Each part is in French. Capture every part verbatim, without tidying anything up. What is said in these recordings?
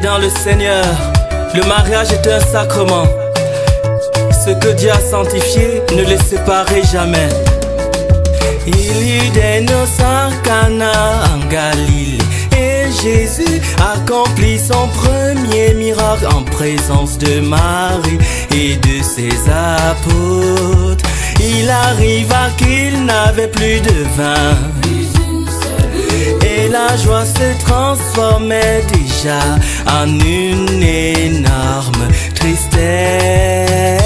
dans le Seigneur, le mariage est un sacrement. Ce que Dieu a sanctifié, ne le séparez jamais. Il y eut des noces à Cana en Galilée, et Jésus accomplit son premier miracle en présence de Marie et de ses apôtres. Il arriva qu'il n'avait plus de vin, et la joie se transformait déjà en une énorme tristesse.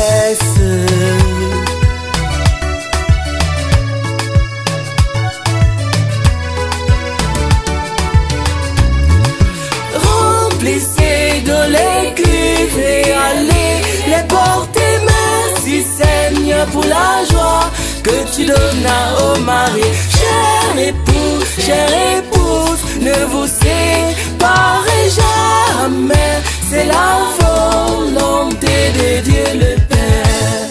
Remplissez de les cuves et allez les porter. Merci Seigneur pour la joie que tu donnas au mari. Cher époux, chère épouse, ne vous séparez jamais. C'est la volonté de Dieu le Père.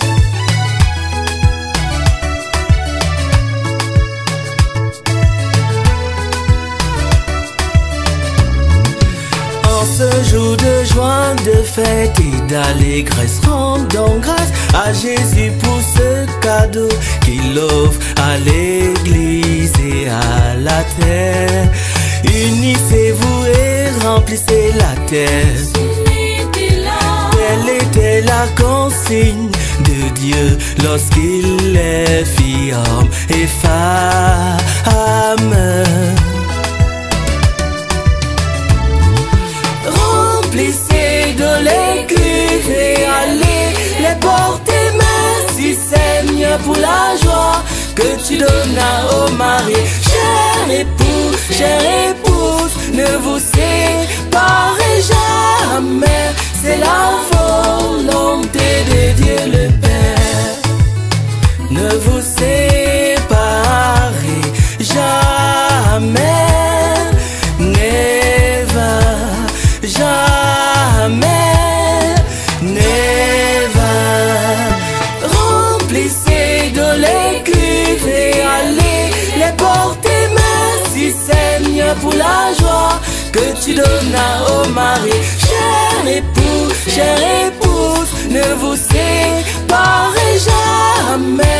En ce jour de joie, de fête et d'allégresse, rendons grâce à Jésus pour ce cadeau qu'il offre à l'église et à la terre. Unissez-vous et remplissez la terre. Telle était la consigne de Dieu lorsqu'il les fit hommes et femmes. Remplissez de les cuves et allez les porter. Merci Seigneur pour la joie que tu donnas au mari. Cher époux, chère épouse, ne vous séparez jamais. C'est la volonté de Dieu le Père. Ne vous séparez jamais. Never, jamais. Never. Remplissez de les cuves et allez les porter. Merci Seigneur pour la joie que tu donnas au mari. Cher époux, chère épouse, ne vous séparez jamais.